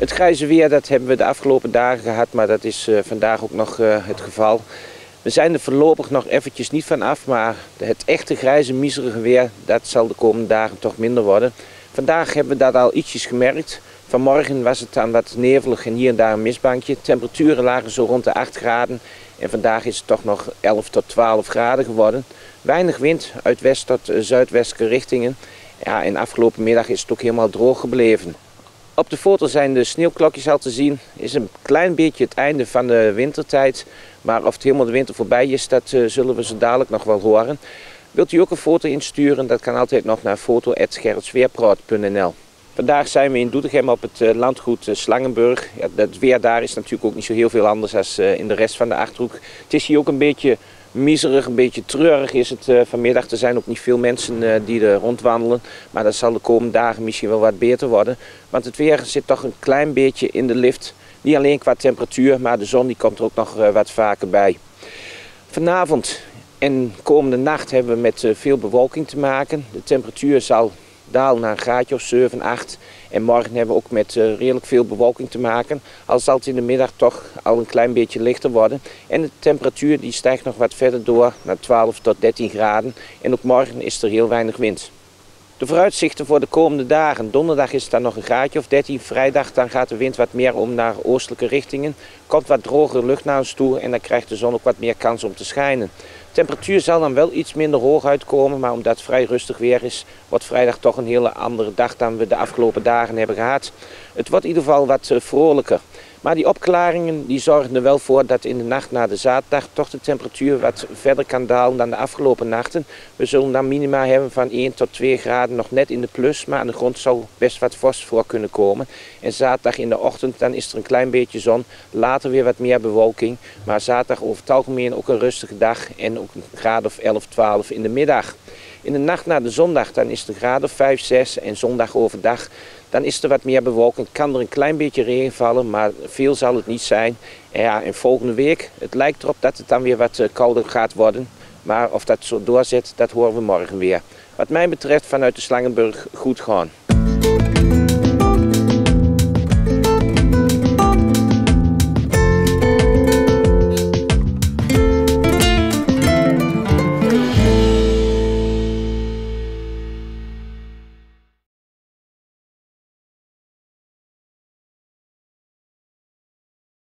Het grijze weer dat hebben we de afgelopen dagen gehad, maar dat is vandaag ook nog het geval. We zijn er voorlopig nog eventjes niet van af, maar het echte grijze, miserige weer, dat zal de komende dagen toch minder worden. Vandaag hebben we dat al ietsjes gemerkt. Vanmorgen was het dan wat nevelig en hier en daar een mistbankje. Temperaturen lagen zo rond de 8 graden en vandaag is het toch nog 11 tot 12 graden geworden. Weinig wind uit west tot zuidwestelijke richtingen. Ja, en afgelopen middag is het ook helemaal droog gebleven. Op de foto zijn de sneeuwklokjes al te zien. Is een klein beetje het einde van de wintertijd. Maar of het helemaal de winter voorbij is, dat zullen we zo dadelijk nog wel horen. Wilt u ook een foto insturen? Dat kan altijd nog naar foto@gerritsweerpraat.nl. Vandaag zijn we in Doetinchem op het landgoed Slangenburg. Ja, het weer daar is natuurlijk ook niet zo heel veel anders dan in de rest van de Achterhoek. Het is hier ook een beetje miserig, een beetje treurig is het vanmiddag. Er zijn ook niet veel mensen die er rondwandelen. Maar dat zal de komende dagen misschien wel wat beter worden. Want het weer zit toch een klein beetje in de lift. Niet alleen qua temperatuur, maar de zon die komt er ook nog wat vaker bij. Vanavond en komende nacht hebben we met veel bewolking te maken. De temperatuur zal dalen naar een graadje of 7, 8. En morgen hebben we ook met redelijk veel bewolking te maken. Al zal het in de middag toch al een klein beetje lichter worden. En de temperatuur die stijgt nog wat verder door naar 12 tot 13 graden. En ook morgen is er heel weinig wind. De vooruitzichten voor de komende dagen. Donderdag is het dan nog een graadje of 13. Vrijdag dan gaat de wind wat meer om naar oostelijke richtingen. Komt wat drogere lucht naar ons toe en dan krijgt de zon ook wat meer kans om te schijnen. De temperatuur zal dan wel iets minder hoog uitkomen, maar omdat het vrij rustig weer is, wordt vrijdag toch een hele andere dag dan we de afgelopen dagen hebben gehad. Het wordt in ieder geval wat vrolijker. Maar die opklaringen die zorgen er wel voor dat in de nacht na de zaterdag toch de temperatuur wat verder kan dalen dan de afgelopen nachten. We zullen dan minima hebben van 1 tot 2 graden nog net in de plus, maar aan de grond zal best wat vorst voor kunnen komen. En zaterdag in de ochtend dan is er een klein beetje zon, later weer wat meer bewolking. Maar zaterdag over het algemeen ook een rustige dag en ook een graad of 11, 12 in de middag. In de nacht na de zondag dan is het een graad of 5, 6 en zondag overdag dan is er wat meer bewolking. Kan er een klein beetje regen vallen, maar veel zal het niet zijn. En volgende week, het lijkt erop dat het dan weer wat kouder gaat worden. Maar of dat zo doorzet, dat horen we morgen weer. Wat mij betreft vanuit de Slangenburg goed gaan.